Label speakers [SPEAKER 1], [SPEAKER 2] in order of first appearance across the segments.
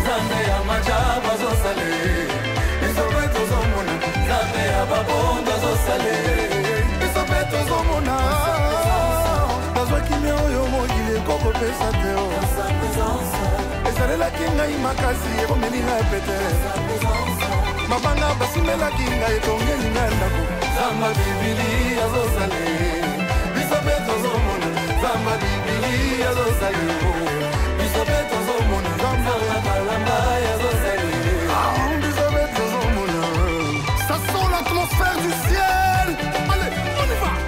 [SPEAKER 1] Zambe ya majaba zo sale Isopeto zomona Zambe ya babonda zo sale Isopeto zomona Nazwa kimia oyo mogile koko pesa teo Esalela kinga imakasi Ebomeli na epete Mabanga basimela kinga Etongeli na ndako Zamba bibili zo sale Isopeto zomona Zamba bibili zo sale Isopeto zomona Zamba balamba zo sale Isopeto zomona Ça sent l'atmosphère du ciel. Allez, on y va.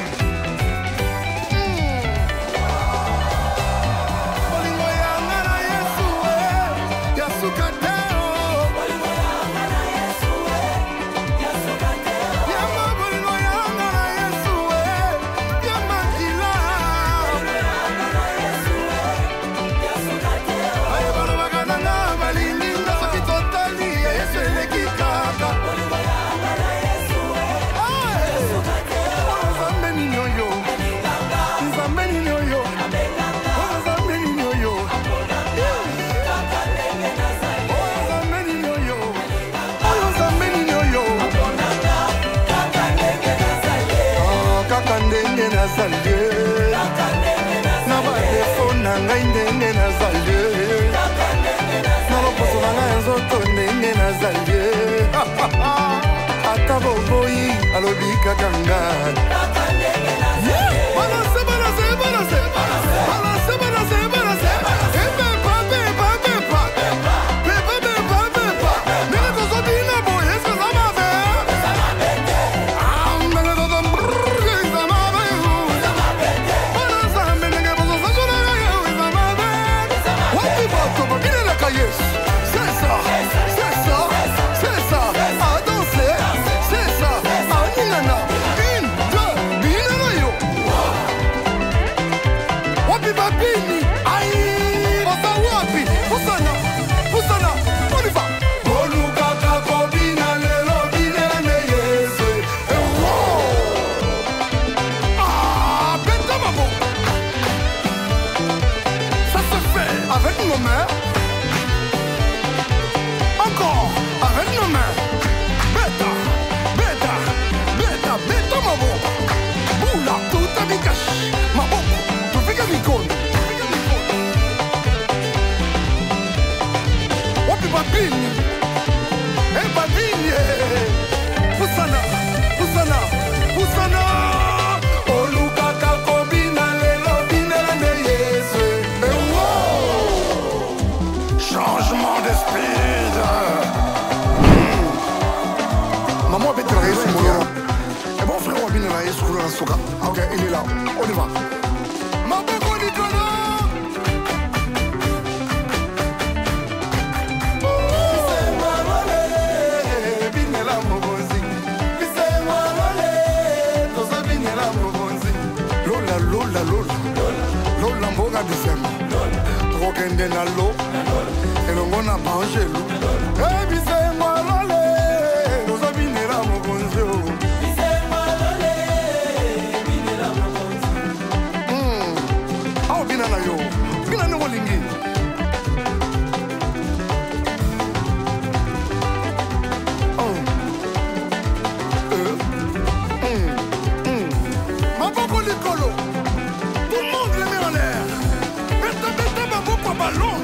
[SPEAKER 1] Bolingo yanga na Yesu Yasukateo. Bolingo yanga na Yesu Yasukateo. Yama bolingo yanga na Yesu Yama kila. Bolingo yanga na Yesu Yasukateo. Aye bana bagana na balingi ndafaki totali Yesu elekikaka. Bolingo yanga na Yesu Yasukateo. Nzambe ni nyoyo. Nzambe ni nyoyo. Nzambe ni nyoyo. Nzambe ni nyoyo. Nzambe ni nyoyo. Kaka ndenge nazali na badefo na ngai ndenge nazali na loposo na ngai nzoto ndenge nazali ata boboyi alobi kaka ngai balase balase balase balase balase balase epepa pepa pepa pepa pepa pepa ndenge tozobina boye eske eza mabe ndenge tozombrrr eza mabe banazambe ndenge bozosazona eza mabe wapi bato babinelaka yesu c'est ça c'est ça c'est ça à danser c'est ça à ningana une deux binana yo wapi babini aïe osa wapi pusana pusana on y va olukaka kobina lelo binene yesu ah bête mabo ça se fait avec nos mains encore avec nos mains bêta bêta bêta bêta mabo bula tuta bikash maboko tufika mikono wapi babini babini pusana pusana pusana olukaka kobina lelo binene yesu changement d'esprit maman bête la yesu moya et bon frère wabina la yesu kula soka ok il est là on y va maboko likolo Lola Lola Lola mboga bisema tokokende na lo elongo na pangelo bisema lole tozobinela mokonzi awo bina na yo bina ndenge olingi maboko likolo tout le monde les met en l'air beta beta maboko ballon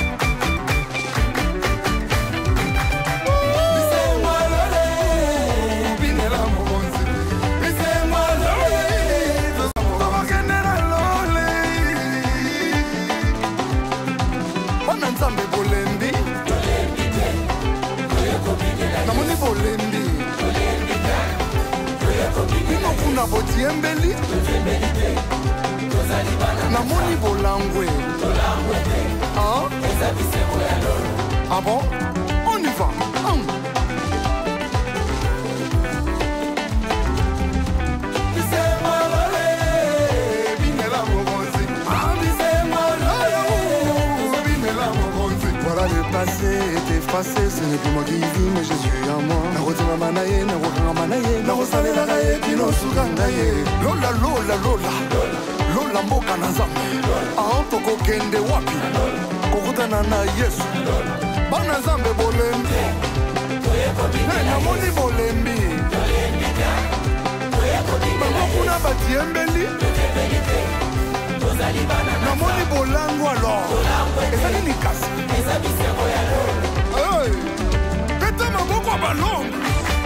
[SPEAKER 1] nzambe bolembi namoni bolembi inokuna botiembeli namoni bolangwe ah bon on y va Voilà le passé est effacé, ce n'est plus moi qui vis, mais Jésus en moi. Narotima manaye, narokanga manaye, narosalela gaye, pinosuka ngaye. Lola lola lola, lola mboka na nzambe. Ah tokokende wapi, kokutana na Yesu. bana nzambe bolembi namoni bolembi bango kuna batiembeli namoni bolango alo ezali likasi peta maboko ya balongo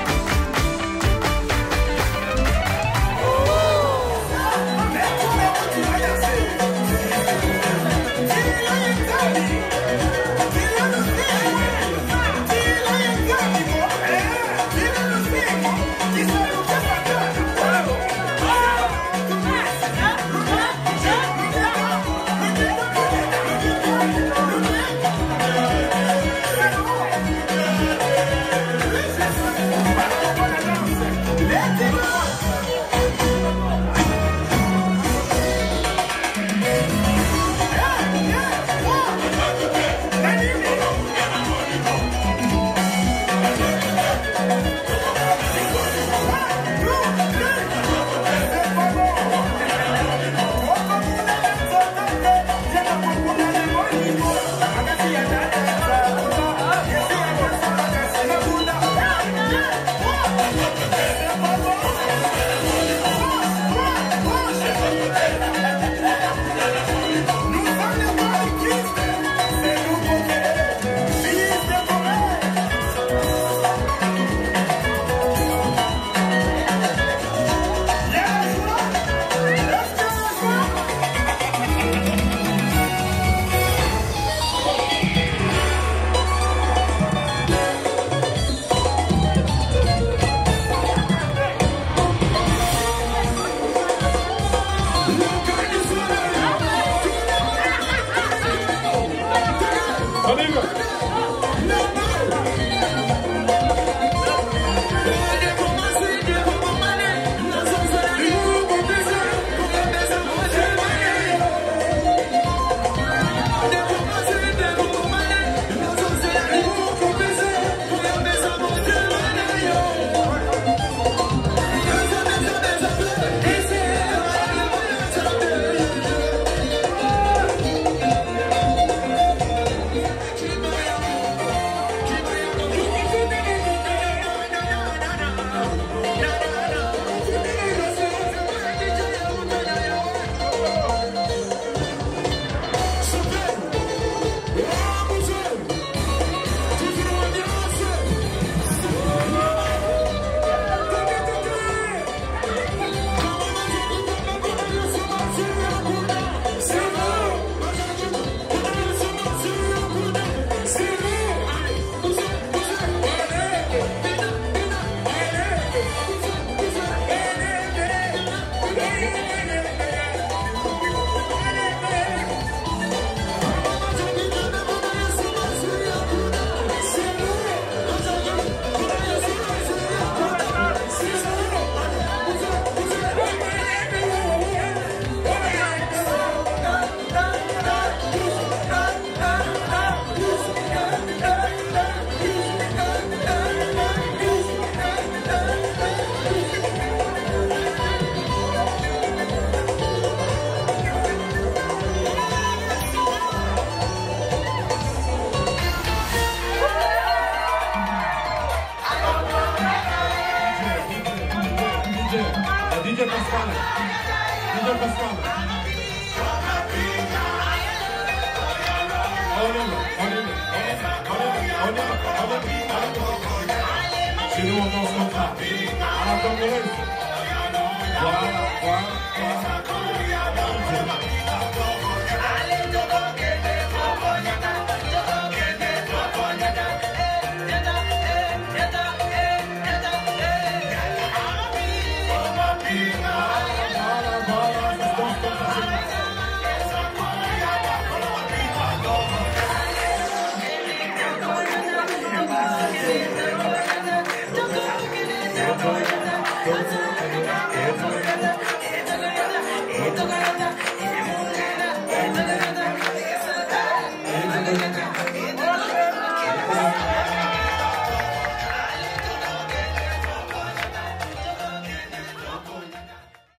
[SPEAKER 1] DJ Pasquale. DJ Pasquale. Se não posso contar. Ela tá morrendo. Guarda.